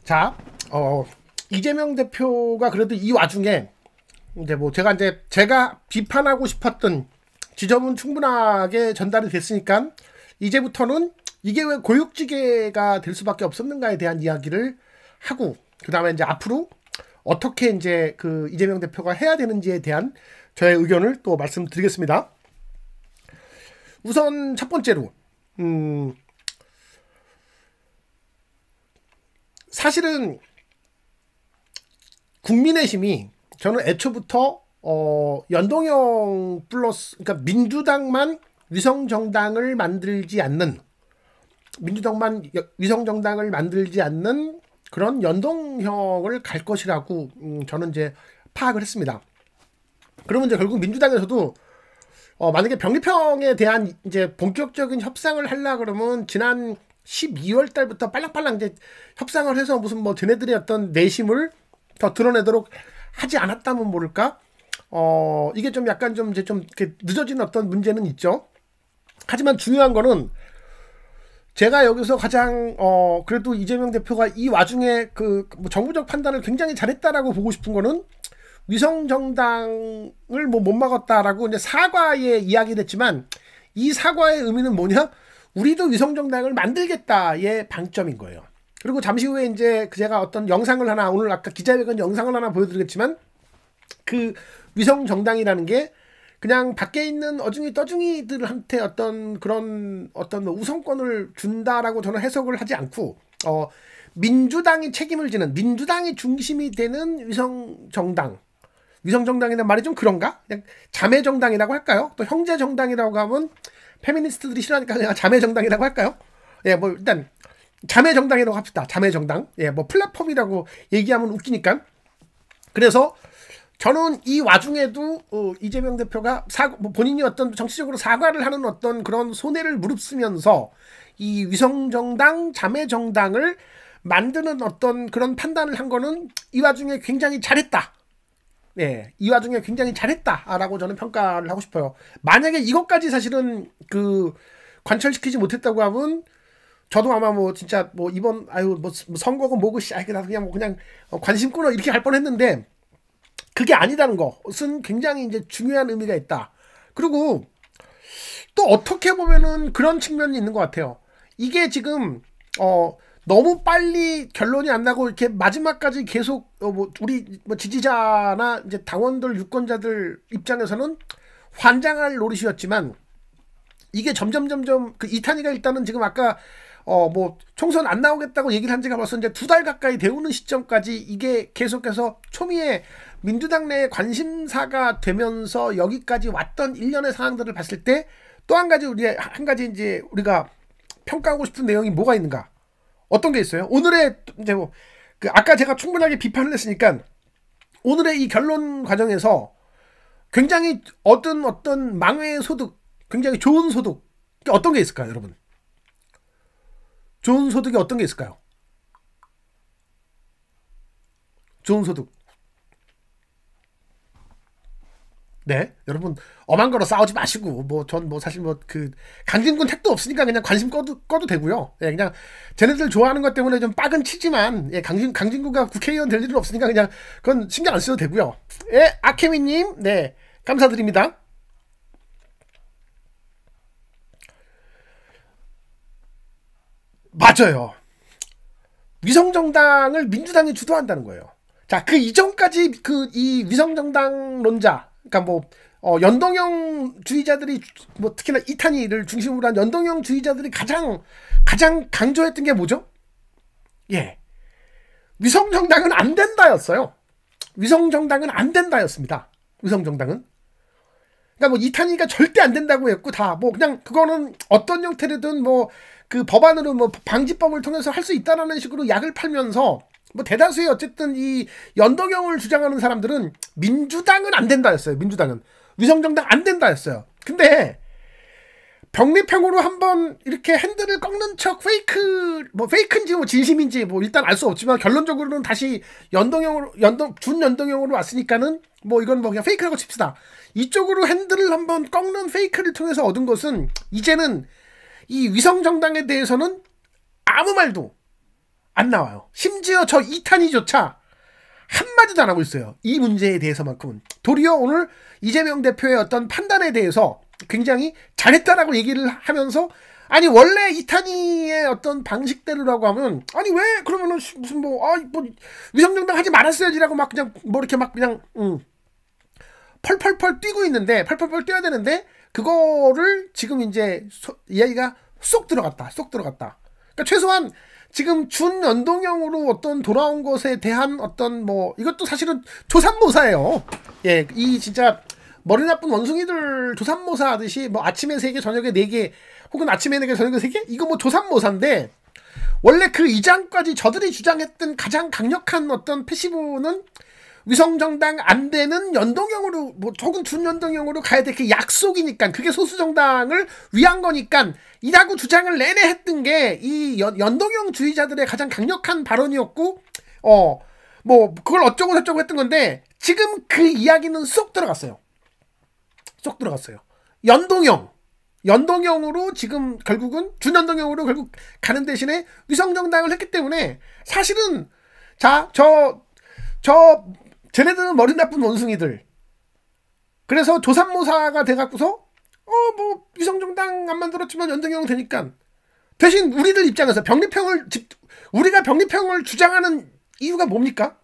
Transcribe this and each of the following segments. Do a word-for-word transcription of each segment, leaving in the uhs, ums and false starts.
자, 어, 이재명 대표가 그래도 이 와중에 이제 뭐 제가 이제 제가 비판하고 싶었던 지점은 충분하게 전달이 됐으니까 이제부터는 이게 왜 고육지계가 될 수밖에 없었는가에 대한 이야기를 하고, 그 다음에 이제 앞으로 어떻게 이제 그 이재명 대표가 해야 되는지에 대한 저의 의견을 또 말씀드리겠습니다. 우선 첫 번째로, 음, 사실은 국민의힘이 저는 애초부터 어, 연동형 플러스, 그러니까 민주당만 위성정당을 만들지 않는, 민주당만 위성정당을 만들지 않는 그런 연동형을 갈 것이라고 음, 저는 이제 파악을 했습니다. 그러면 이제 결국 민주당에서도 어, 만약에 병리평에 대한 이제 본격적인 협상을 하려 그러면 지난 십이월 달부터 빨랑빨랑 이제 협상을 해서 무슨 뭐 쟤네들의 어떤 내심을 더 드러내도록 하지 않았다면 모를까? 어, 이게 좀 약간 좀 이제 좀 이렇게 늦어진 어떤 문제는 있죠. 하지만 중요한 거는 제가 여기서 가장 어, 그래도 이재명 대표가 이 와중에 그 뭐 정부적 판단을 굉장히 잘했다라고 보고 싶은 거는 위성정당을 뭐 못 막았다라고 이제 사과의 이야기를 했지만, 이 사과의 의미는 뭐냐? 우리도 위성정당을 만들겠다의 방점인 거예요. 그리고 잠시 후에 이제 제가 어떤 영상을 하나, 오늘 아까 기자회견 영상을 하나 보여드리겠지만, 그 위성정당이라는 게 그냥 밖에 있는 어중이 떠중이들한테 어떤 그런 어떤 우선권을 준다라고 저는 해석을 하지 않고, 어, 민주당이 책임을 지는, 민주당이 중심이 되는 위성정당. 위성정당이란 말이 좀 그런가? 그냥 자매정당이라고 할까요? 또 형제정당이라고 하면 페미니스트들이 싫어하니까 그냥 자매정당이라고 할까요? 예, 뭐 일단 자매정당이라고 합시다. 자매정당. 예, 뭐 플랫폼이라고 얘기하면 웃기니까. 그래서 저는 이 와중에도 어, 이재명 대표가 사, 뭐 본인이 어떤 정치적으로 사과를 하는 어떤 그런 손해를 무릅쓰면서 이 위성정당, 자매정당을 만드는 어떤 그런 판단을 한 거는 이 와중에 굉장히 잘했다. 네, 이 와중에 굉장히 잘했다라고 저는 평가를 하고 싶어요. 만약에 이것까지 사실은 그 관철시키지 못했다고 하면 저도 아마 뭐 진짜 뭐 이번 아유 뭐 선거고 뭐고 씨 그냥 뭐 그냥 관심 끊어 이렇게 할 뻔했는데, 그게 아니라는 것은 굉장히 이제 중요한 의미가 있다. 그리고 또 어떻게 보면은 그런 측면이 있는 것 같아요. 이게 지금 어 너무 빨리 결론이 안 나고 이렇게 마지막까지 계속 어 뭐 우리 뭐 지지자나 이제 당원들 유권자들 입장에서는 환장할 노릇이었지만, 이게 점점 점점 그 이탄희가 일단은 지금 아까 어 뭐 총선 안 나오겠다고 얘기를 한 지가 벌써 이제 두 달 가까이 되오는 시점까지 이게 계속해서 초미의 민주당 내 관심사가 되면서 여기까지 왔던 일련의 상황들을 봤을 때, 또 한 가지 우리 한 가지 이제 우리가 평가하고 싶은 내용이 뭐가 있는가? 어떤 게 있어요? 오늘의 이제 뭐 그 아까 제가 충분하게 비판을 했으니까 오늘의 이 결론 과정에서 굉장히 어떤 어떤 망외의 소득, 굉장히 좋은 소득, 어떤 게 있을까요, 여러분? 좋은 소득이 어떤 게 있을까요? 좋은 소득. 네, 여러분 엄한 거로 싸우지 마시고, 뭐 전 뭐 사실 뭐 그 강진군 택도 없으니까 그냥 관심 꺼도 꺼도 되고요. 예, 그냥 쟤네들 좋아하는 것 때문에 좀 빡은 치지만, 예, 강진 강진구가 국회의원 될 일은 없으니까 그냥 그건 신경 안 써도 되고요. 예, 아케미님, 네, 감사드립니다. 맞아요. 위성정당을 민주당이 주도한다는 거예요. 자, 그 이전까지 그 이 위성정당론자, 그러니까 뭐 어, 연동형 주의자들이 뭐 특히나 이탄희를 중심으로 한 연동형 주의자들이 가장 가장 강조했던 게 뭐죠? 예, 위성정당은 안 된다였어요. 위성정당은 안 된다였습니다. 위성정당은. 그러니까 뭐 이탄희가 절대 안 된다고 했고, 다 뭐 그냥 그거는 어떤 형태로든 뭐 그 법안으로 뭐 방지법을 통해서 할 수 있다라는 식으로 약을 팔면서 뭐 대다수의 어쨌든 이 연동형을 주장하는 사람들은 민주당은 안 된다였어요. 민주당은 위성정당 안 된다였어요. 근데 병리평으로 한번 이렇게 핸들을 꺾는 척 페이크, 뭐 페이크인지 뭐 진심인지 뭐 일단 알 수 없지만 결론적으로는 다시 연동형으로 연동 준연동형으로 왔으니까는 뭐 이건 뭐 그냥 페이크라고 칩시다. 이쪽으로 핸들을 한번 꺾는 페이크를 통해서 얻은 것은 이제는 이 위성정당에 대해서는 아무 말도 안 나와요. 심지어 저 이탄희조차 한마디도 안 하고 있어요. 이 문제에 대해서만큼은. 도리어 오늘 이재명 대표의 어떤 판단에 대해서 굉장히 잘했다라고 얘기를 하면서, 아니 원래 이탄희의 어떤 방식대로라고 하면, 아니 왜 그러면은 무슨 뭐, 아, 뭐 위성정당 하지 말았어야지라고 막 그냥 뭐 이렇게 막 그냥 음, 펄펄펄 뛰고 있는데, 펄펄펄 뛰어야 되는데 그거를 지금 이제 소, 이야기가 쏙 들어갔다, 쏙 들어갔다. 그러니까 최소한 지금 준연동형으로 어떤 돌아온 것에 대한 어떤 뭐, 이것도 사실은 조삼모사예요. 예, 이 진짜 머리 나쁜 원숭이들 조삼모사 하듯이 뭐 아침에 세 개, 저녁에 네 개, 혹은 아침에 네 개, 저녁에 세 개? 이거 뭐 조삼모사인데, 원래 그 이전까지 저들이 주장했던 가장 강력한 어떤 패시브는 위성정당 안 되는 연동형으로, 뭐 혹은 준연동형으로 가야 될 그 약속이니까, 그게 소수정당을 위한 거니까 이라고 주장을 내내 했던 게 이 연동형 주의자들의 가장 강력한 발언이었고, 어 뭐 그걸 어쩌고 저쩌고 했던 건데, 지금 그 이야기는 쏙 들어갔어요. 쏙 들어갔어요. 연동형 연동형으로 지금 결국은 준연동형으로 결국 가는 대신에 위성정당을 했기 때문에, 사실은 자 저 저 쟤네들은 머리 나쁜 원숭이들, 그래서 조삼모사가 돼갖고서 어 뭐 위성정당 안 만들었지만 연동형 되니까, 대신 우리들 입장에서 병립형을 집 우리가 병립형을 주장하는 이유가 뭡니까?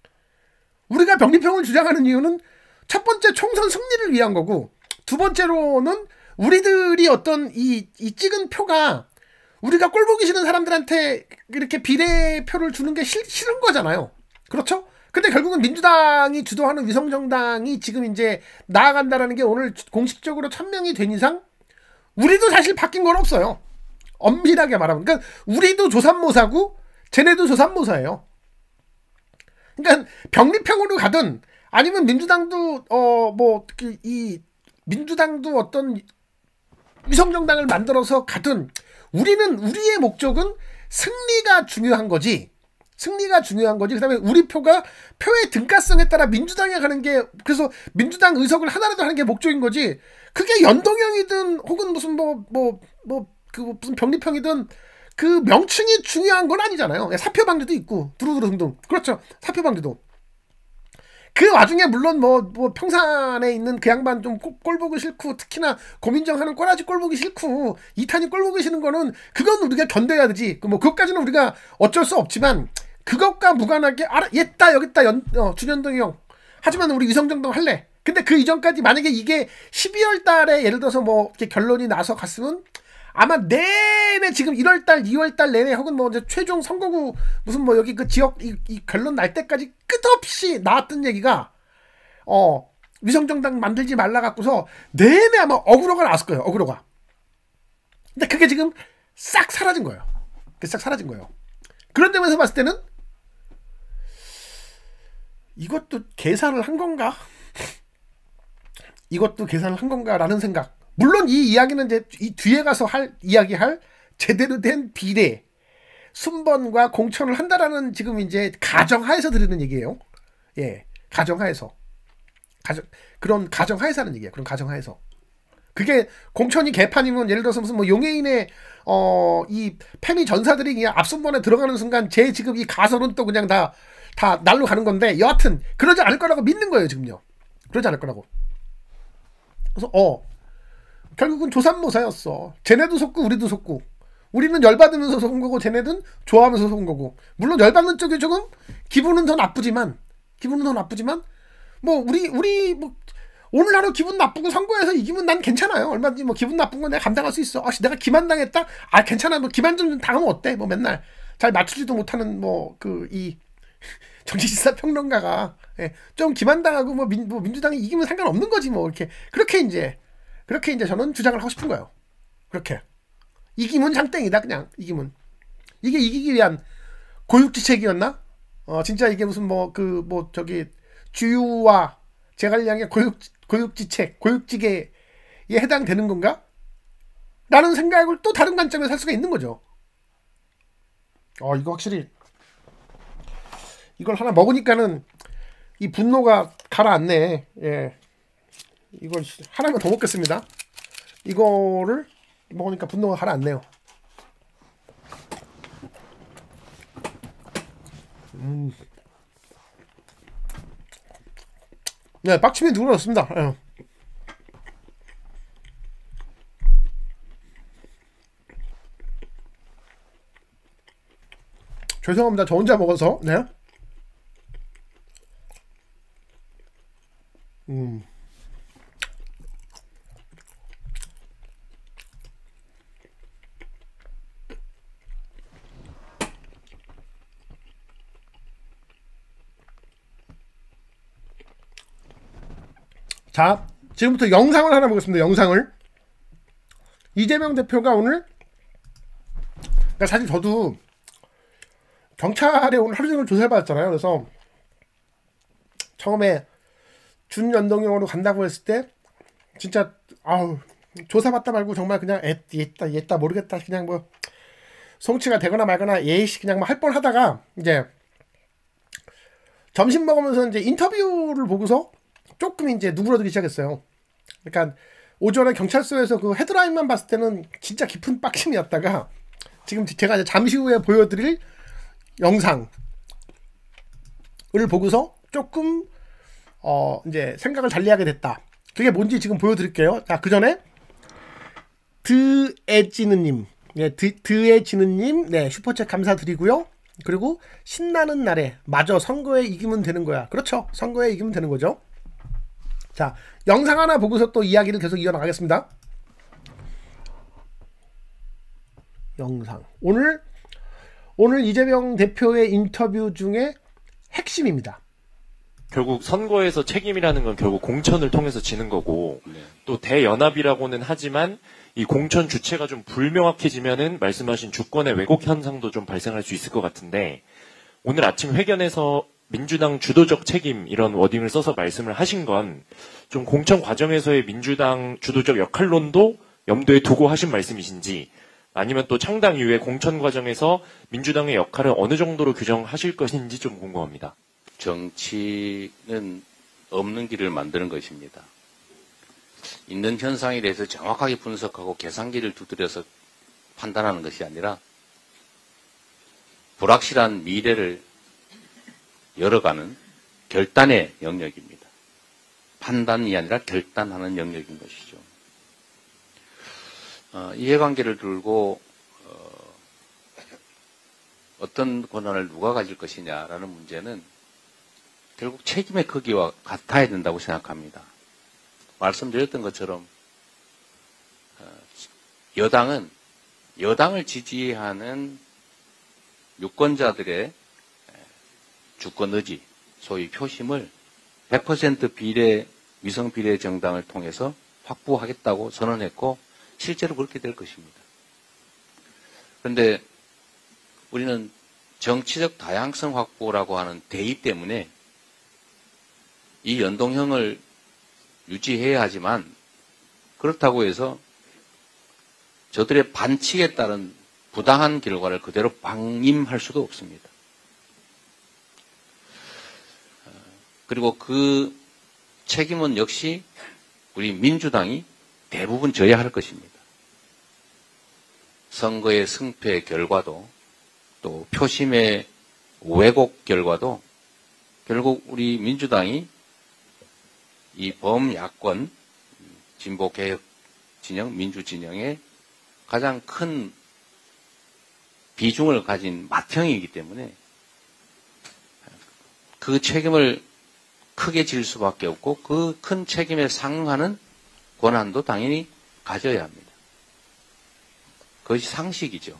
우리가 병립형을 주장하는 이유는 첫 번째 총선 승리를 위한 거고, 두 번째로는 우리들이 어떤 이, 이 찍은 표가 우리가 꼴 보기 싫은 사람들한테 이렇게 비례표를 주는 게 싫, 싫은 거잖아요. 그렇죠? 근데 결국은 민주당이 주도하는 위성정당이 지금 이제 나아간다라는 게 오늘 공식적으로 천명이 된 이상 우리도 사실 바뀐 건 없어요. 엄밀하게 말하면. 그러니까 우리도 조삼모사고 쟤네도 조삼모사예요. 그러니까 병립형으로 가든, 아니면 민주당도 어 뭐 이 민주당도 어떤 위성정당을 만들어서 가든, 우리는, 우리의 목적은 승리가 중요한 거지. 승리가 중요한 거지. 그 다음에 우리 표가 표의 등가성에 따라 민주당에 가는 게, 그래서 민주당 의석을 하나라도 하는 게 목적인 거지. 그게 연동형이든 혹은 무슨 뭐 뭐 뭐 그 무슨 병립형이든 그 명칭이 중요한 건 아니잖아요. 사표방지도 있고 두루두루 등등. 그렇죠. 사표방지도. 그 와중에 물론 뭐, 뭐 평산에 있는 그 양반 좀 꼴 보기 싫고, 특히나 고민정 하는 꼬라지 꼴 보기 싫고, 이탄이 꼴 보기 싫은 거는, 그건 우리가 견뎌야 되지. 뭐 그것까지는 우리가 어쩔 수 없지만, 그것과 무관하게 알아, 얘다 여기다 연, 어, 준연동이 형, 하지만 우리 위성정당 할래. 근데 그 이전까지 만약에 이게 십이월 달에 예를 들어서 뭐 이렇게 결론이 나서 갔으면, 아마 내내 지금 일월 달, 이월 달 내내, 혹은 뭐 이제 최종 선거구 무슨 뭐 여기 그 지역 이, 이 결론 날 때까지 끝없이 나왔던 얘기가, 어 위성정당 만들지 말라 갖고서 내내 아마 어그로가 나왔을 거예요. 어그로가. 근데 그게 지금 싹 사라진 거예요. 싹 사라진 거예요. 그런 점에서 봤을 때는 이것도 계산을 한 건가? 이것도 계산을 한 건가라는 생각. 물론 이 이야기는 이제 이 뒤에 가서 할 이야기할 제대로 된 비례, 순번과 공천을 한다라는 지금 이제 가정하에서 드리는 얘기예요. 예, 가정하에서. 가정, 그런 가정하에서 하는 얘기예요. 그런 가정하에서. 그게 공천이 개판이면, 예를 들어서 무슨 뭐 용해인의 어 이 패미 전사들이 그냥 앞순번에 들어가는 순간 제 지금 이 가설은 또 그냥 다 다 날로 가는 건데, 여하튼 그러지 않을 거라고 믿는 거예요. 지금요. 그러지 않을 거라고. 그래서 어 결국은 조삼모사였어. 쟤네도 속고 우리도 속고. 우리는 열받으면서 속은 거고, 쟤네는 좋아하면서 속은 거고. 물론 열받는 쪽이 조금 기분은 더 나쁘지만, 기분은 더 나쁘지만 뭐 우리 우리 뭐 오늘 하루 기분 나쁘고 선거에서 이기면 난 괜찮아요. 얼마든지 뭐 기분 나쁜 건 내가 감당할 수 있어. 아, 내가 기만 당했다? 아, 괜찮아. 뭐 기만 좀 당하면 어때? 뭐 맨날 잘 맞추지도 못하는 뭐 그 이 정치시사 평론가가, 예, 좀 기만 당하고 뭐, 민, 뭐 민주당이 이기면 상관없는 거지 뭐. 이렇게 그렇게 이제 그렇게 이제 저는 주장을 하고 싶은 거예요. 그렇게 이기면 장땡이다. 그냥 이기면. 이게 이기기 위한 고육지책이었나? 어 진짜 이게 무슨 뭐 그 뭐 저기 주유와 제갈량의 고육 고육지책, 고육지계에 해당되는 건가? 라는 생각을 또 다른 관점에서 할 수가 있는 거죠. 어 이거 확실히 이걸 하나 먹으니까는 이 분노가 가라앉네. 예, 이걸 하나만 더 먹겠습니다. 이거를 먹으니까 분노가 가라앉네요. 음. 네, 빡침이 누그러졌습니다. 예. 죄송합니다. 저 혼자 먹어서. 네. 음. 자, 지금부터 영상을 하나 보겠습니다. 영상을. 이재명 대표가 오늘, 그러니까 사실 저도 경찰에 오늘 하루 종일 조사를 받았잖아요. 그래서 처음에 준연동형으로 간다고 했을 때 진짜 아우 조사받다 말고 정말 그냥 애, 얘다 얘다 모르겠다 그냥 뭐 송치가 되거나 말거나 예시 그냥 뭐 할 뻔 하다가 이제 점심 먹으면서 이제 인터뷰를 보고서 조금 이제 누그러들기 시작했어요. 그러니까 오전에 경찰서에서 그 헤드라인만 봤을 때는 진짜 깊은 빡침이었다가 지금 제가 이제 잠시 후에 보여드릴 영상을 보고서 조금 어 이제 생각을 달리하게 됐다. 그게 뭔지 지금 보여드릴게요. 자, 그 전에 드에지느님, 네, 드, 드에지느님, 네, 슈퍼챗 감사드리고요. 그리고 신나는 날에 마저 선거에 이기면 되는 거야. 그렇죠. 선거에 이기면 되는 거죠. 자, 영상 하나 보고서 또 이야기를 계속 이어나가겠습니다. 영상. 오늘 오늘 이재명 대표의 인터뷰 중에 핵심입니다. 결국 선거에서 책임이라는 건 결국 공천을 통해서 지는 거고 네. 또 대연합이라고는 하지만 이 공천 주체가 좀 불명확해지면은 말씀하신 주권의 왜곡 현상도 좀 발생할 수 있을 것 같은데 오늘 아침 회견에서 민주당 주도적 책임 이런 워딩을 써서 말씀을 하신 건 좀 공천 과정에서의 민주당 주도적 역할론도 염두에 두고 하신 말씀이신지 아니면 또 창당 이후에 공천 과정에서 민주당의 역할을 어느 정도로 규정하실 것인지 좀 궁금합니다. 정치는 없는 길을 만드는 것입니다. 있는 현상에 대해서 정확하게 분석하고 계산기를 두드려서 판단하는 것이 아니라 불확실한 미래를 열어가는 결단의 영역입니다. 판단이 아니라 결단하는 영역인 것이죠. 어, 이해관계를 두고 어, 어떤 권한을 누가 가질 것이냐라는 문제는 결국 책임의 크기와 같아야 된다고 생각합니다. 말씀드렸던 것처럼 여당은 여당을 지지하는 유권자들의 주권 의지, 소위 표심을 백 퍼센트 비례, 위성 비례 정당을 통해서 확보하겠다고 선언했고 실제로 그렇게 될 것입니다. 그런데 우리는 정치적 다양성 확보라고 하는 대의 때문에 이 연동형을 유지해야 하지만 그렇다고 해서 저들의 반칙에 따른 부당한 결과를 그대로 방임할 수도 없습니다. 그리고 그 책임은 역시 우리 민주당이 대부분 져야 할 것입니다. 선거의 승패 결과도 또 표심의 왜곡 결과도 결국 우리 민주당이 이 범야권 진보개혁 진영, 민주진영의 가장 큰 비중을 가진 맏형이기 때문에 그 책임을 크게 질 수밖에 없고 그 큰 책임에 상응하는 권한도 당연히 가져야 합니다. 그것이 상식이죠.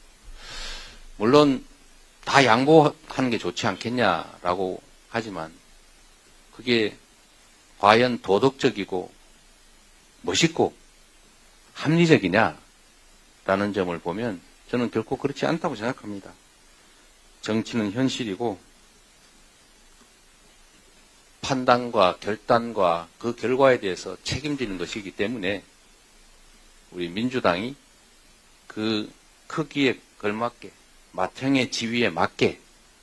물론 다 양보하는 게 좋지 않겠냐라고 하지만 그게 과연 도덕적이고 멋있고 합리적이냐라는 점을 보면 저는 결코 그렇지 않다고 생각합니다. 정치는 현실이고 판단과 결단과 그 결과에 대해서 책임지는 것이기 때문에 우리 민주당이 그 크기에 걸맞게 맏형의 지위에 맞게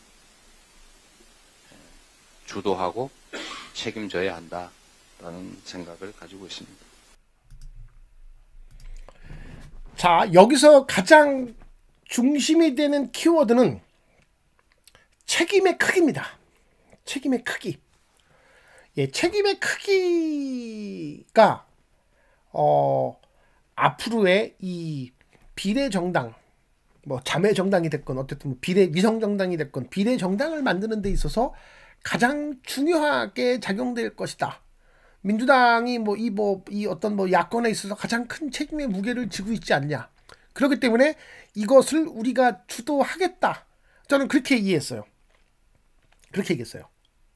주도하고 책임져야 한다라는 생각을 가지고 있습니다. 자, 여기서 가장 중심이 되는 키워드는 책임의 크기입니다. 책임의 크기. 예, 책임의 크기가 어, 앞으로의 이 비례 정당, 뭐 자매 정당이 됐건 어쨌든 뭐 비례 위성 정당이 됐건 비례 정당을 만드는 데 있어서 가장 중요하게 작용될 것이다. 민주당이 뭐 이 뭐 이 어떤 뭐 야권에 있어서 가장 큰 책임의 무게를 지고 있지 않냐. 그렇기 때문에 이것을 우리가 주도하겠다. 저는 그렇게 이해했어요. 그렇게 얘기했어요.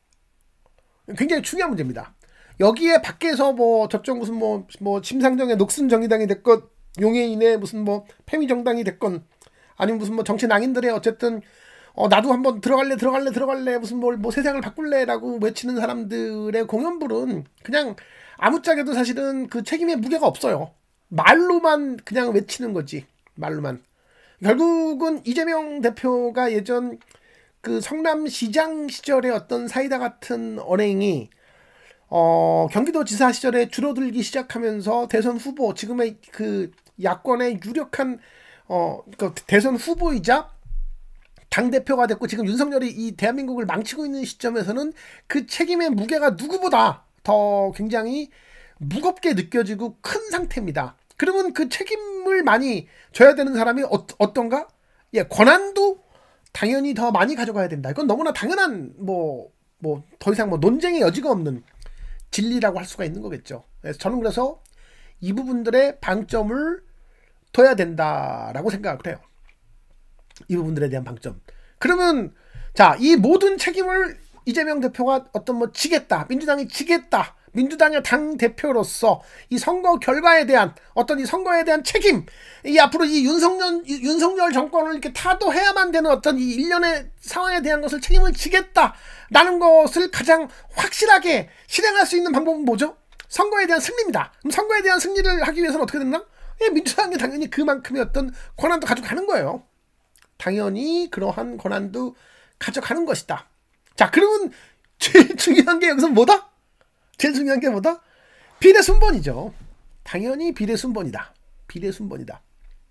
굉장히 중요한 문제입니다. 여기에 밖에서 뭐 저쪽 무슨 뭐 뭐 심상정의 녹슨 정의당이 됐건 용해인의 무슨 뭐 페미 정당이 됐건 아니면 무슨 뭐 정치 낭인들의 어쨌든 어 나도 한번 들어갈래 들어갈래 들어갈래 무슨 뭘 뭐 세상을 바꿀래라고 외치는 사람들의 공연불은 그냥 아무짝에도 사실은 그 책임의 무게가 없어요. 말로만 그냥 외치는 거지. 말로만. 결국은 이재명 대표가 예전 그 성남시장 시절의 어떤 사이다 같은 언행이 어 경기도지사 시절에 줄어들기 시작하면서 대선 후보 지금의 그 야권의 유력한 어 그 대선 후보이자 당 대표가 됐고 지금 윤석열이 이 대한민국을 망치고 있는 시점에서는 그 책임의 무게가 누구보다 더 굉장히 무겁게 느껴지고 큰 상태입니다. 그러면 그 책임을 많이 져야 되는 사람이 어, 어떤가? 예, 권한도 당연히 더 많이 가져가야 된다. 이건 너무나 당연한 뭐 뭐 더 이상 뭐 논쟁의 여지가 없는 진리라고 할 수가 있는 거겠죠. 그래서 저는 그래서 이 부분들의 방점을 둬야 된다라고 생각을 해요. 이 부분들에 대한 방점. 그러면 자, 이 모든 책임을 이재명 대표가 어떤 뭐 지겠다, 민주당이 지겠다, 민주당의 당 대표로서 이 선거 결과에 대한 어떤 이 선거에 대한 책임, 이 앞으로 이 윤석열 윤석열 정권을 이렇게 타도해야만 되는 어떤 이 일련의 상황에 대한 것을 책임을 지겠다라는 것을 가장 확실하게 실행할 수 있는 방법은 뭐죠? 선거에 대한 승리입니다. 그럼 선거에 대한 승리를 하기 위해서는 어떻게 됐나? 예, 민주당이 당연히 그만큼의 어떤 권한도 가져가는 거예요. 당연히 그러한 권한도 가져가는 것이다. 자, 그러면 제일 중요한 게 여기서 뭐다? 제일 중요한 게 뭐다? 비례순번이죠. 당연히 비례순번이다. 비례순번이다.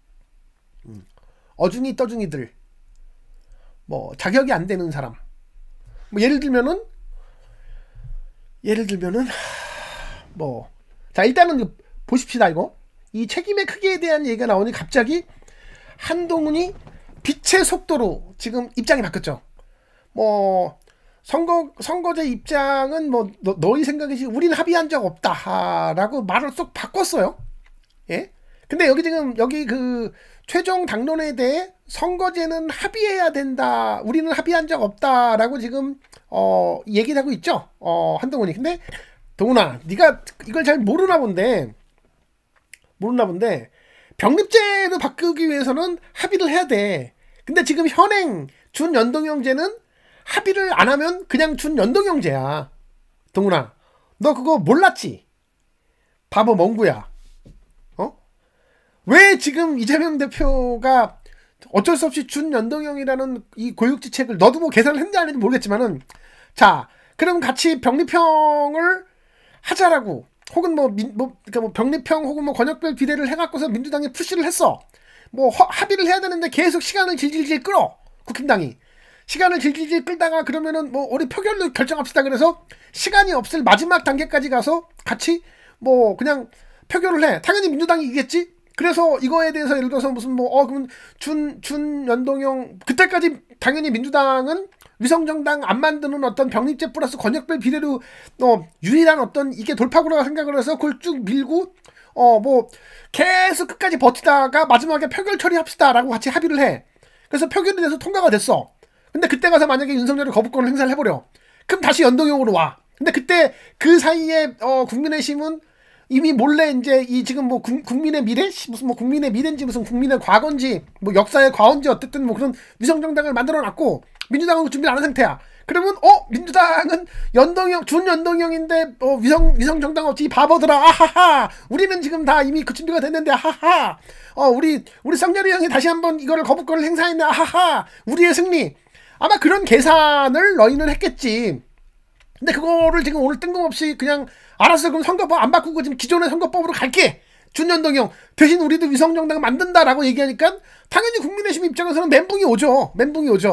음. 어중이 떠중이들, 뭐 자격이 안 되는 사람, 뭐 예를 들면은 예를 들면은 뭐 자 일단은 보십시다. 이거 이 책임의 크기에 대한 얘기가 나오니 갑자기 한동훈이 빛의 속도로 지금 입장이 바뀌었죠. 뭐 선거 선거제 입장은 뭐 너, 너희 생각이지 우리는 합의한 적 없다라고 말을 쏙 바꿨어요. 예? 근데 여기 지금 여기 그 최종 당론에 대해 선거제는 합의해야 된다. 우리는 합의한 적 없다라고 지금 어 얘기를 하고 있죠. 어 한동훈이. 근데 동훈아, 네가 이걸 잘 모르나 본데 모르나 본데 병립제로 바꾸기 위해서는 합의를 해야 돼. 근데 지금 현행 준연동형제는 합의를 안 하면 그냥 준연동형제야. 동훈아, 너 그거 몰랐지? 바보 멍구야. 어? 왜 지금 이재명 대표가 어쩔 수 없이 준연동형이라는 이 고육지책을 너도 뭐 계산을 했는지 안 했는지 모르겠지만은 자, 그럼 같이 병립형을 하자라고 혹은 뭐, 민, 뭐, 그러니까 뭐 병립형 혹은 뭐 권역별 비례를 해갖고서 민주당이 푸시를 했어. 뭐 허, 합의를 해야 되는데 계속 시간을 질질질 끌어. 국힘당이 시간을 질질질 끌다가 그러면은 뭐 우리 표결로 결정합시다. 그래서 시간이 없을 마지막 단계까지 가서 같이 뭐 그냥 표결을 해. 당연히 민주당이 이기겠지. 그래서 이거에 대해서 예를 들어서 무슨 뭐 어 그럼 준 준연동형 그때까지 당연히 민주당은 위성정당 안 만드는 어떤 병립제 플러스 권역별 비례로 어 유일한 어떤 이게 돌파구라고 생각을 해서 그걸 쭉 밀고 어 뭐 계속 끝까지 버티다가 마지막에 표결 처리합시다라고 같이 합의를 해. 그래서 표결이 돼서 통과가 됐어. 근데 그때 가서 만약에 윤석열이 거부권을 행사를 해버려. 그럼 다시 연동형으로 와. 근데 그때 그 사이에 어 국민의힘은 이미 몰래 이제 이 지금 뭐 국, 국민의 미래 무슨 뭐 국민의 미래인지 무슨 국민의 과거인지 뭐 역사의 과언지 어쨌든 뭐 그런 위성정당을 만들어놨고 민주당은 준비를 안 한 상태야. 그러면 어 민주당은 연동형 준연동형인데 어 위성 위성정당 없지 바보들아 아하하 우리는 지금 다 이미 그 준비가 됐는데 아하하 어 우리 우리 쌍열이 형이 다시 한번 이거를 거부권을 행사했네 아하하 우리의 승리. 아마 그런 계산을 너희는 했겠지. 근데 그거를 지금 오늘 뜬금없이 그냥 알았어 그럼 선거법 안 바꾸고 지금 기존의 선거법으로 갈게. 준연동형 대신 우리도 위성정당 만든다라고 얘기하니까 당연히 국민의힘 입장에서는 멘붕이 오죠. 멘붕이 오죠.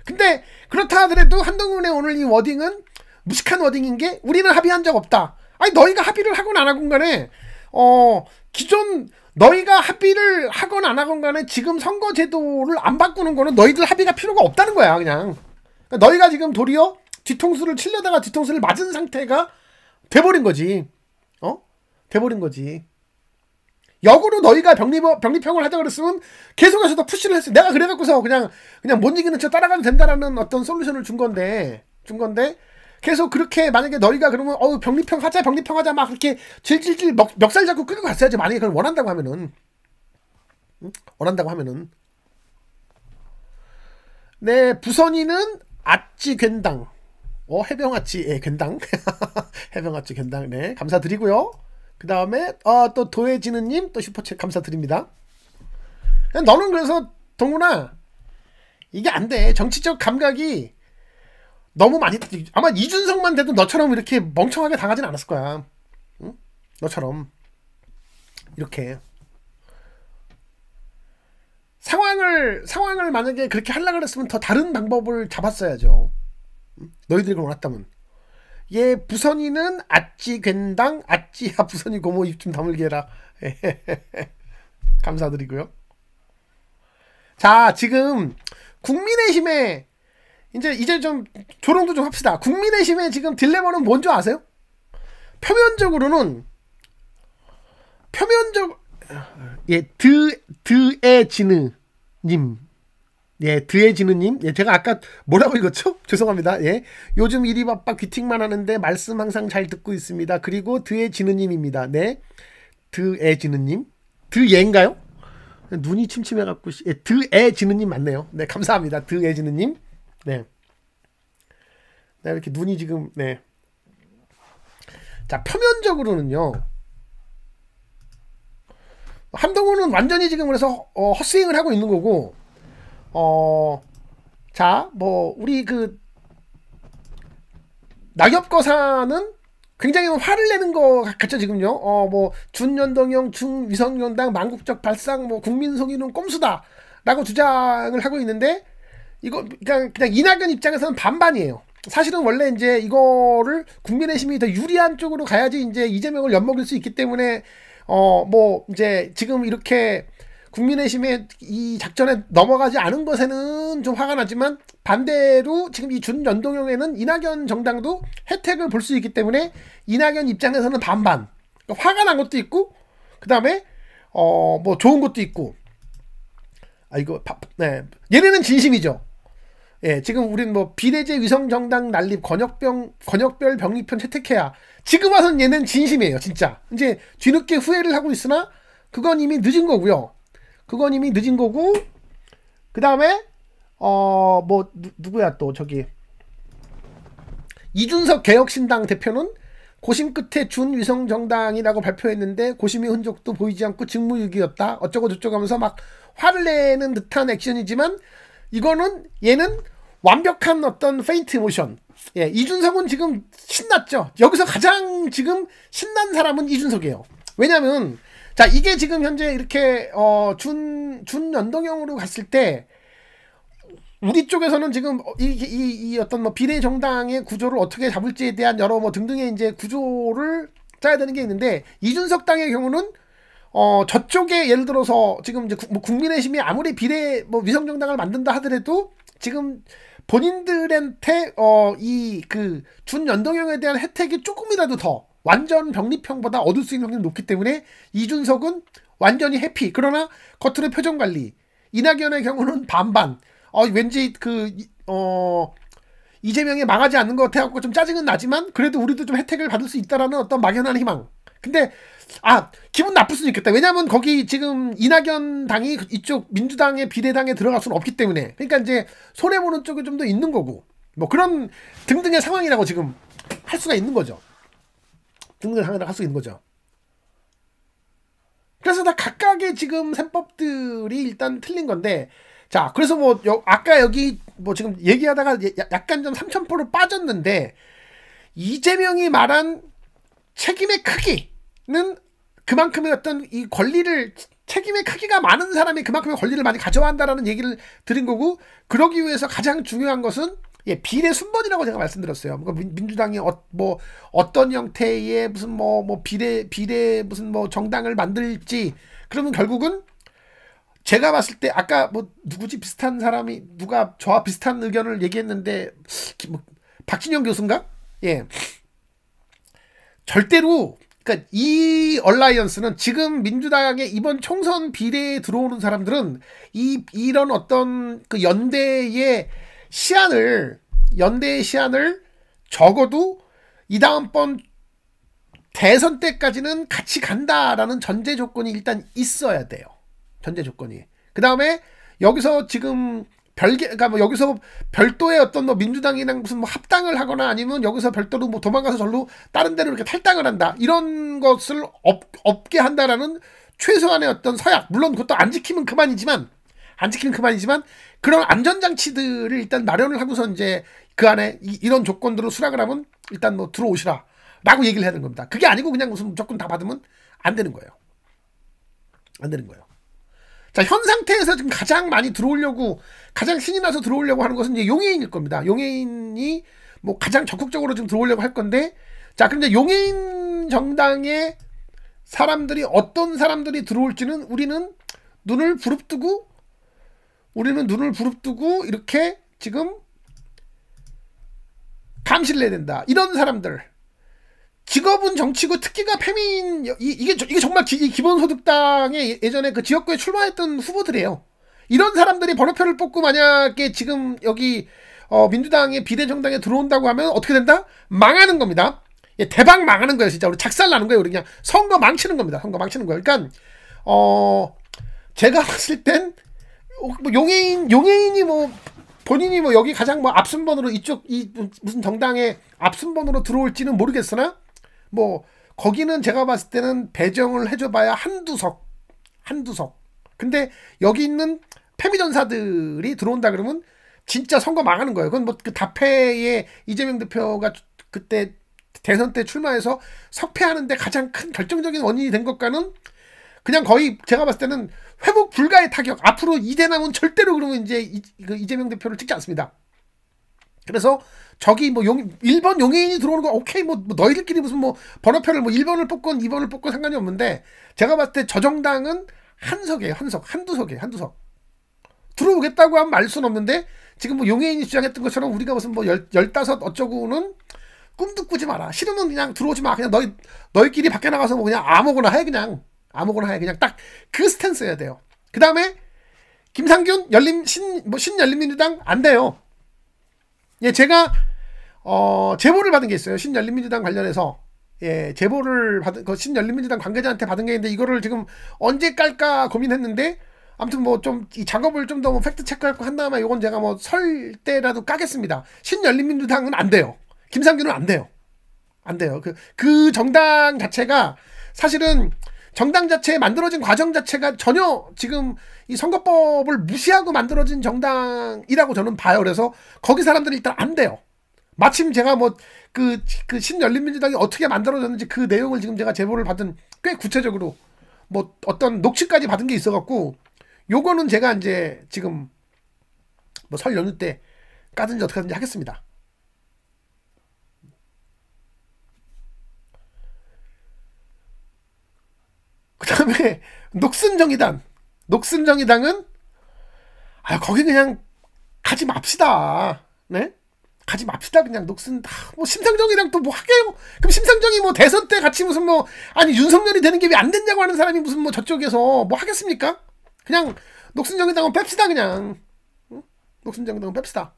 근데 그렇다 하더라도 한동훈의 오늘 이 워딩은 무식한 워딩인 게 우리는 합의한 적 없다. 아니 너희가 합의를 하건 안 하건 간에 어 기존 너희가 합의를 하건 안 하건 간에 지금 선거제도를 안 바꾸는 거는 너희들 합의가 필요가 없다는 거야 그냥. 그러니까 너희가 지금 도리어 뒤통수를 치려다가 뒤통수를 맞은 상태가 돼버린 거지. 어? 돼버린 거지. 역으로 너희가 병립, 병립형을 하자 그랬으면 계속해서 더 푸시를 했어. 내가 그래갖고서 그냥, 그냥 못 이기는 척 따라가도 된다라는 어떤 솔루션을 준 건데, 준 건데, 계속 그렇게 만약에 너희가 그러면, 어우, 병립형 하자, 병립형 하자, 막 그렇게 질질질 멱, 멱살 잡고 끌고 갔어야지. 만약에 그걸 원한다고 하면은. 응? 원한다고 하면은. 네, 부선이는 아찌 괜당. 어, 해병아찌, 예, 괜당. 해병아찌 괜당. 네, 감사드리고요. 그 다음에 어, 또 도해진우님 또 슈퍼챗 감사드립니다. 너는 그래서 동훈아 이게 안 돼. 정치적 감각이 너무 많이 아마 이준석만 돼도 너처럼 이렇게 멍청하게 당하진 않았을 거야. 응? 너처럼 이렇게 상황을 상황을 만약에 그렇게 하려고 그랬으면 더 다른 방법을 잡았어야죠. 응? 너희들이 원했다면. 예, 부선이는 아찌 괜당 아찌야 부선이 고모 입 좀 다물게 해라. 감사드리고요. 자, 지금 국민의힘에 이제 이제 좀 조롱도 좀 합시다. 국민의힘의 지금 딜레마는 뭔지 아세요? 표면적으로는 표면적 예, 드 드에지느님 예, 드해진우님. 예, 제가 아까 뭐라고 읽었죠? 죄송합니다. 예. 요즘 일이 바빠 귀팅만 하는데 말씀 항상 잘 듣고 있습니다. 그리고 드해진우님입니다. 네. 드해진우님. 드예인가요? 눈이 침침해갖고, 예, 드해진우님 맞네요. 네, 감사합니다. 드해진우님. 네. 네, 이렇게 눈이 지금, 네. 자, 표면적으로는요. 한동훈은 완전히 지금 그래서, 어, 헛스윙을 하고 있는 거고, 어, 자, 뭐, 우리 그, 낙엽거사는 굉장히 화를 내는 거 같죠, 지금요. 어, 뭐, 준연동형, 중위성연당, 망국적 발상, 뭐, 국민 속이는 꼼수다. 라고 주장을 하고 있는데, 이거, 그냥, 그냥 이낙연 입장에서는 반반이에요. 사실은 원래 이제 이거를 국민의힘이 더 유리한 쪽으로 가야지 이제 이재명을 엿먹일 수 있기 때문에, 어, 뭐, 이제 지금 이렇게, 국민의힘의 이 작전에 넘어가지 않은 것에는 좀 화가 나지만 반대로 지금 이 준연동형에는 이낙연 정당도 혜택을 볼 수 있기 때문에 이낙연 입장에서는 반반. 그러니까 화가 난 것도 있고 그 다음에 어 뭐 좋은 것도 있고. 아 이거 네 얘네는 진심이죠. 예 지금 우린 뭐 비례제 위성정당 난립 권역병 권역별 병립편 채택해야 지금 와서는 얘는 진심이에요 진짜. 이제 뒤늦게 후회를 하고 있으나 그건 이미 늦은 거고요. 그건 이미 늦은 거고, 그 다음에, 어, 뭐, 누, 누구야 또, 저기. 이준석 개혁신당 대표는 고심 끝에 준위성정당이라고 발표했는데, 고심의 흔적도 보이지 않고 직무유기였다. 어쩌고저쩌고 하면서 막 화를 내는 듯한 액션이지만, 이거는, 얘는 완벽한 어떤 페인트 모션. 예, 이준석은 지금 신났죠. 여기서 가장 지금 신난 사람은 이준석이에요. 왜냐면, 자, 이게 지금 현재 이렇게, 어, 준, 준연동형으로 갔을 때, 우리 쪽에서는 지금 이, 이, 이 어떤 뭐 비례 정당의 구조를 어떻게 잡을지에 대한 여러 뭐 등등의 이제 구조를 짜야 되는 게 있는데, 이준석 당의 경우는, 어, 저쪽에 예를 들어서 지금 이제 구, 뭐 국민의힘이 아무리 비례 뭐 위성정당을 만든다 하더라도, 지금 본인들한테, 어, 이 그 준연동형에 대한 혜택이 조금이라도 더, 완전 병립형보다 얻을 수 있는 확률이 높기 때문에 이준석은 완전히 해피. 그러나 겉으로 표정 관리. 이낙연의 경우는 반반. 어, 왠지 그, 어, 이재명이 망하지 않는 것 같아갖고 좀 짜증은 나지만 그래도 우리도 좀 혜택을 받을 수 있다라는 어떤 막연한 희망. 근데, 아, 기분 나쁠 수는 있겠다. 왜냐면 거기 지금 이낙연 당이 이쪽 민주당의 비례당에 들어갈 수는 없기 때문에. 그러니까 이제 손해보는 쪽이 좀 더 있는 거고. 뭐 그런 등등의 상황이라고 지금 할 수가 있는 거죠. 등등을 할 수 있는 거죠. 그래서 다 각각의 지금 셈법들이 일단 틀린 건데, 자, 그래서 뭐, 여, 아까 여기 뭐 지금 얘기하다가 약간 좀 삼천포로 빠졌는데, 이재명이 말한 책임의 크기는 그만큼의 어떤 이 권리를 책임의 크기가 많은 사람이 그만큼의 권리를 많이 가져간다라는 얘기를 드린 거고, 그러기 위해서 가장 중요한 것은 예, 비례 순번이라고 제가 말씀드렸어요. 뭐 민주당이 어, 뭐 어떤 형태의 무슨 뭐 뭐 비례 비례 무슨 뭐 정당을 만들지, 그러면 결국은 제가 봤을 때 아까 뭐 누구지 비슷한 사람이 누가 저와 비슷한 의견을 얘기했는데 뭐 박진영 교수인가? 예. 절대로 그러니까 이 얼라이언스는 지금 민주당의 이번 총선 비례에 들어오는 사람들은 이 이런 어떤 그 연대의 시안을 연대의 시안을 적어도 이 다음번 대선 때까지는 같이 간다라는 전제 조건이 일단 있어야 돼요. 전제 조건이. 그 다음에 여기서 지금 별개, 그러니까 뭐 여기서 별도의 어떤 뭐 민주당이랑 무슨 뭐 합당을 하거나 아니면 여기서 별도로 뭐 도망가서 절로 다른 데로 이렇게 탈당을 한다, 이런 것을 없, 없게 한다라는 최소한의 어떤 서약, 물론 그것도 안 지키면 그만이지만 안 지키면 그만이지만 그런 안전장치들을 일단 마련을 하고서 이제 그 안에 이, 이런 조건들을 수락을 하면 일단 뭐 들어오시라 라고 얘기를 해야 되는 겁니다. 그게 아니고 그냥 무슨 무조건 다 받으면 안 되는 거예요. 안 되는 거예요. 자, 현 상태에서 지금 가장 많이 들어오려고, 가장 신이 나서 들어오려고 하는 것은 이제 용해인일 겁니다. 용해인이 뭐 가장 적극적으로 지금 들어오려고 할 건데, 자, 근데 용해인 정당의 사람들이 어떤 사람들이 들어올지는 우리는 눈을 부릅뜨고, 우리는 눈을 부릅뜨고 이렇게 지금 감시를 해야 된다. 이런 사람들. 직업은 정치고 특기가 페민, 이, 이게, 이게 정말 기, 기본소득당의 예전에 그 지역구에 출마했던 후보들이에요. 이런 사람들이 번호표를 뽑고 만약에 지금 여기, 어, 민주당의 비례정당에 들어온다고 하면 어떻게 된다? 망하는 겁니다. 예, 대박 망하는 거예요, 진짜. 우리 작살 나는 거예요. 우리 그냥 선거 망치는 겁니다. 선거 망치는 거예요. 그러니까, 어, 제가 봤을 땐, 뭐 용해인, 용해인이 뭐, 본인이 뭐 여기 가장 뭐 앞순번으로 이쪽, 이, 무슨 정당에 앞순번으로 들어올지는 모르겠으나, 뭐 거기는 제가 봤을 때는 배정을 해줘봐야 한두 석 한두 석 근데 여기 있는 패미전사들이 들어온다 그러면 진짜 선거 망하는 거예요. 그건 뭐 그 다패의 이재명 대표가 그때 대선 때 출마해서 석패하는데 가장 큰 결정적인 원인이 된 것과는 그냥 거의 제가 봤을 때는 회복 불가의 타격. 앞으로 이대남은 절대로 그러면 이제 이, 그 이재명 대표를 찍지 않습니다. 그래서 저기 뭐 용, 일 번 용해인이 들어오는 거 오케이, 뭐, 뭐 너희들끼리 무슨 뭐 번호표를 뭐 일 번을 뽑건 이 번을 뽑건 상관이 없는데, 제가 봤을 때 저 정당은 한 석이에요. 한 석, 한두 석이에요. 한두 석. 들어오겠다고 하면 말 수는 없는데, 지금 뭐 용해인이 주장했던 것처럼 우리가 무슨 뭐 열, 열다섯 어쩌고는 꿈도 꾸지 마라. 싫으면 그냥 들어오지 마. 그냥 너희, 너희끼리 밖에 나가서 뭐 그냥 아무거나 해. 그냥 아무거나 해. 그냥 딱 그 스탠스 해야 돼요. 그 다음에 김상균 열림 신 뭐 신열린민주당 안 돼요. 예, 제가 어 제보를 받은 게 있어요. 신열린민주당 관련해서. 예, 제보를 받은 그 신열린민주당 관계자한테 받은 게 있는데, 이거를 지금 언제 깔까 고민했는데, 아무튼 뭐 좀 이 작업을 좀 더 뭐 팩트 체크하고 한 다음에 이건 제가 뭐 설 때라도 까겠습니다. 신열린민주당은 안 돼요. 김상균은 안 돼요. 안 돼요. 그 그 정당 자체가 사실은 정당 자체에 만들어진 과정 자체가 전혀 지금 이 선거법을 무시하고 만들어진 정당이라고 저는 봐요. 그래서 거기 사람들이 일단 안 돼요. 마침 제가 뭐 그 그 신열린민주당이 어떻게 만들어졌는지 그 내용을 지금 제가 제보를 받은, 꽤 구체적으로 뭐 어떤 녹취까지 받은 게 있어갖고, 요거는 제가 이제 지금 뭐 설 연휴 때 까든지 어떻게 하든지 하겠습니다. 그 다음에 녹슨정의당. 녹슨정의당은 아 거기 그냥 가지 맙시다. 네? 가지 맙시다. 그냥 녹슨 아, 뭐 심상정이랑 또 뭐 하게요. 그럼 심상정이 뭐 대선 때 같이 무슨 뭐 아니 윤석열이 되는 게 왜 안 됐냐고 하는 사람이 무슨 뭐 저쪽에서 뭐 하겠습니까? 그냥 녹슨정의당은 뺍시다. 그냥 응? 녹슨정의당은 뺍시다.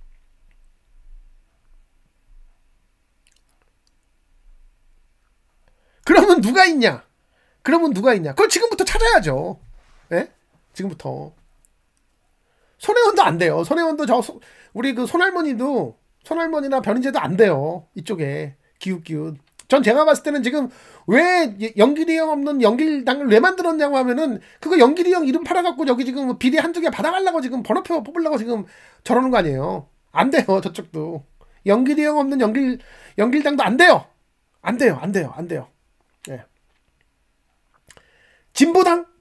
그러면 누가 있냐? 그러면 누가 있냐? 그걸 지금부터 찾아야죠. 예? 지금부터. 손혜원도 안 돼요. 손혜원도 저 우리 그 손할머니도 손할머니나 변인재도 안 돼요. 이쪽에 기웃기웃. 전 제가 봤을 때는 지금 왜 연길이 형 없는 연길당을 왜 만들었냐고 하면은 그거 연길이 형 이름 팔아갖고 여기 지금 비리 한두 개 받아가려고 지금 번호표 뽑으려고 지금 저러는 거 아니에요. 안 돼요. 저쪽도. 연길이 형 없는 연길 연길당도 안 돼요. 안 돼요. 안 돼요. 안 돼요. 예. 진보당?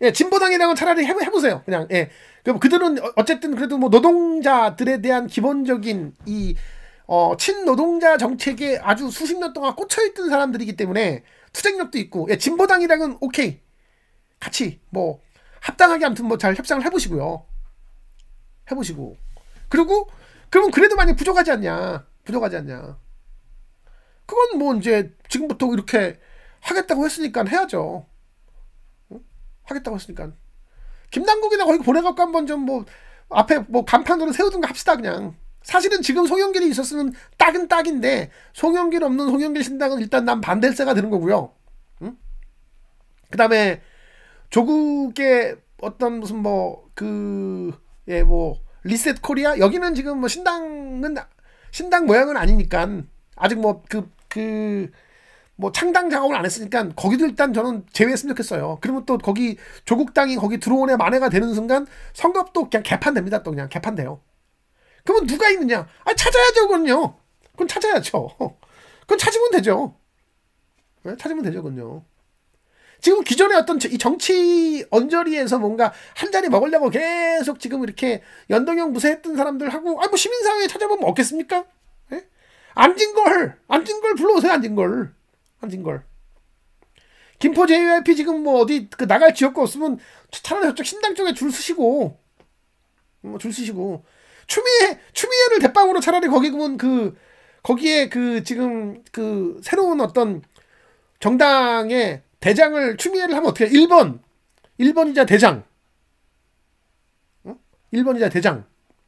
예, 진보당이랑은 차라리 해, 해보세요. 그냥, 예. 그, 그들은 어쨌든 그래도 뭐 노동자들에 대한 기본적인 이, 어, 친노동자 정책에 아주 수십 년 동안 꽂혀있던 사람들이기 때문에 투쟁력도 있고, 예, 진보당이랑은 오케이. 같이, 뭐, 합당하게 아무튼 뭐 잘 협상을 해보시고요. 해보시고. 그리고, 그러면 그래도 많이 부족하지 않냐. 부족하지 않냐. 그건 뭐 이제 지금부터 이렇게 하겠다고 했으니까 해야죠. 응? 하겠다고 했으니까. 김남국이나 거기 보내갖고 한번 좀 뭐, 앞에 뭐 간판으로 세우든가 합시다, 그냥. 사실은 지금 송영길이 있었으면 딱은 딱인데, 송영길 없는 송영길 신당은 일단 난 반댈세가 되는 거고요. 응? 그 다음에, 조국의 어떤 무슨 뭐, 그, 예, 뭐, 리셋 코리아? 여기는 지금 뭐 신당은, 신당 모양은 아니니까, 아직 뭐, 그, 그, 뭐 창당 작업을 안 했으니까, 거기도 일단 저는 제외했으면 좋겠어요. 그러면 또 거기, 조국당이 거기 들어오네 만회가 되는 순간, 선거도 그냥 개판됩니다. 또 그냥 개판돼요. 그러면 누가 있느냐? 아, 찾아야죠, 그건요. 그건 찾아야죠. 그건 찾으면 되죠. 네? 찾으면 되죠, 그건요. 지금 기존의 어떤 이 정치 언저리에서 뭔가 한 자리 먹으려고 계속 지금 이렇게 연동형 무쇠했던 사람들하고, 아, 뭐 시민사회에 찾아보면 없겠습니까? 예? 안진걸, 안진걸 불러오세요, 안진걸. 안진걸. 김포 제이와이피 지금 뭐 어디 그 나갈 지역가 없으면 차라리 저쪽 신당 쪽에 줄 서시고, 뭐 줄 서시고. 추미애, 추미애를 대빵으로 차라리 거기 그러면 그, 거기에 그 지금 그 새로운 어떤 정당의 대장을 추미애를 하면 어떻게 해? 일 번. 일 번이자 대장. 어? 일 번이자 대장.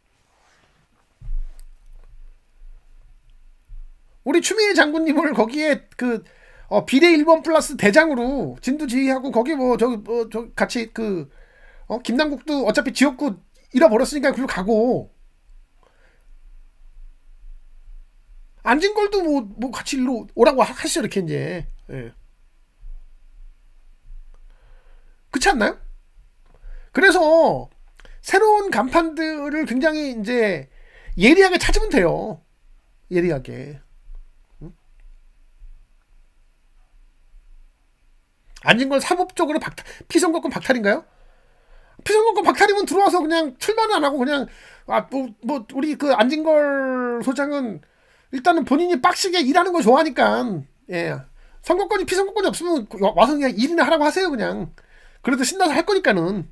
우리 추미애 장군님을 거기에 그, 어, 비례 일 번 플러스 대장으로 진두지휘하고 거기 뭐, 저기, 뭐, 저 같이 그, 어, 김남국도 어차피 지역구 잃어버렸으니까 그걸로 가고. 안진걸도 뭐, 뭐 같이 일로 오라고 하시죠, 이렇게 이제. 예. 그렇지 않나요? 그래서 새로운 간판들을 굉장히 이제 예리하게 찾으면 돼요. 예리하게. 응? 안진걸 사법적으로 박탈, 피선거권 박탈인가요? 피선거권 박탈이면 들어와서 그냥 출마는 안 하고 그냥, 아, 뭐, 뭐, 우리 그 안진걸 소장은 일단은 본인이 빡시게 일하는 거 좋아하니까, 예. 선거권이 피선거권이 없으면 와서 그냥 일이나 하라고 하세요, 그냥. 그래도 신나서 할 거니까는.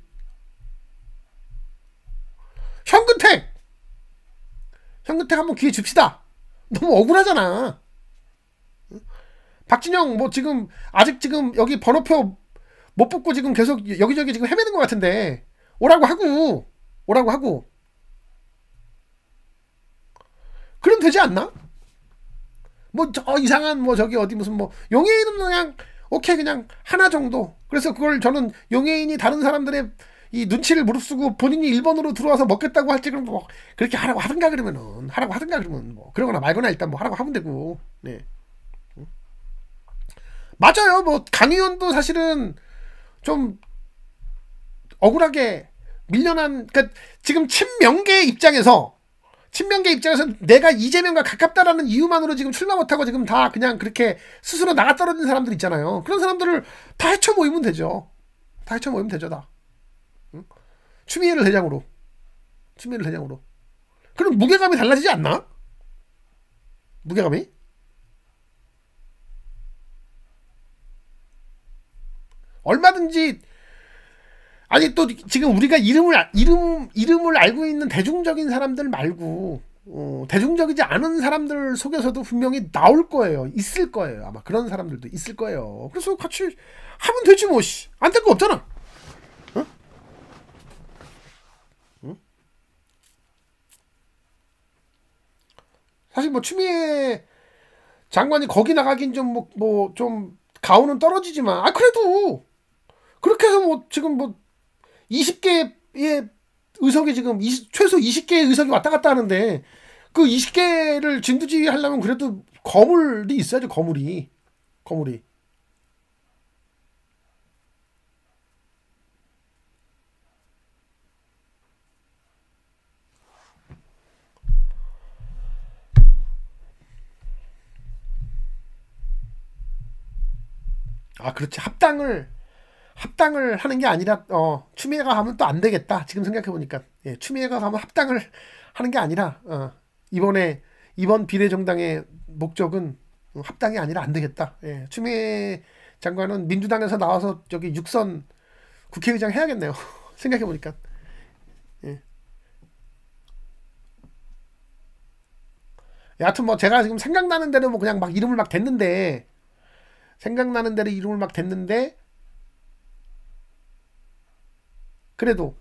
현근택! 현근택 한번 기회 줍시다. 너무 억울하잖아. 박진영, 뭐 지금, 아직 지금 여기 번호표 못 뽑고 지금 계속 여기저기 지금 헤매는 것 같은데, 오라고 하고, 오라고 하고. 그럼 되지 않나? 뭐, 저 이상한, 뭐, 저기 어디 무슨 뭐, 용해인은 그냥, 오케이, 그냥 하나 정도. 그래서 그걸 저는 용해인이 다른 사람들의 이 눈치를 무릅쓰고 본인이 일 번으로 들어와서 먹겠다고 할지 그럼 뭐, 그렇게 하라고 하든가 그러면은, 하라고 하든가 그러면 뭐, 그러거나 말거나 일단 뭐 하라고 하면 되고, 네. 맞아요. 뭐, 강 의원도 사실은 좀 억울하게 밀려난, 그니까 지금 친명계 입장에서, 친명계 입장에서 내가 이재명과 가깝다라는 이유만으로 지금 출마 못하고 지금 다 그냥 그렇게 스스로 나가 떨어진 사람들 있잖아요. 그런 사람들을 다 헤쳐 모이면 되죠. 다 헤쳐 모이면 되죠, 다. 응? 추미애를 대장으로. 추미애를 대장으로. 그럼 무게감이 달라지지 않나? 무게감이? 얼마든지, 아니 또 지금 우리가 이름을 이름 이름을 알고 있는 대중적인 사람들 말고 어, 대중적이지 않은 사람들 속에서도 분명히 나올 거예요. 있을 거예요. 아마 그런 사람들도 있을 거예요. 그래서 같이 하면 되지 뭐. 안 될 거 없잖아. 어? 응? 사실 뭐 추미애 장관이 거기 나가긴 좀 뭐 뭐 좀 가오는 떨어지지만, 아 그래도 그렇게 해서 뭐 지금 뭐 이십 개의 의석이 지금 이십, 최소 이십 개의 의석이 왔다 갔다 하는데, 그 이십 개를 진두지휘 하려면 그래도 거물이 있어야죠. 거물이. 거물이. 아, 그렇지. 합당을 합당을 하는 게 아니라 어, 추미애가 가면 또 안 되겠다. 지금 생각해 보니까 예, 추미애가 가면 합당을 하는 게 아니라 어, 이번에 이번 비례정당의 목적은 합당이 아니라 안 되겠다. 예, 추미애 장관은 민주당에서 나와서 저기 육선 국회의장 해야겠네요. 생각해 보니까. 예. 여하튼 뭐 제가 지금 생각나는 대로 뭐 그냥 막 이름을 막 댔는데 생각나는 대로 이름을 막 댔는데 그래도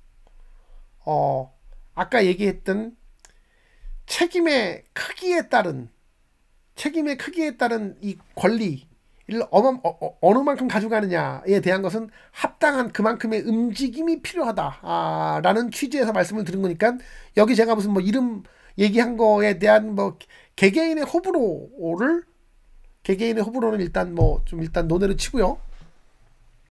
어 아까 얘기했던 책임의 크기에 따른 책임의 크기에 따른 이 권리를 어느, 어, 어느 만큼 가져가느냐에 대한 것은 합당한 그만큼의 움직임이 필요하다라는 취지에서 말씀을 드린 거니까 여기 제가 무슨 뭐 이름 얘기한 거에 대한 뭐 개개인의 호불호를 개개인의 호불호는 일단 뭐 좀 일단 논외로 치고요.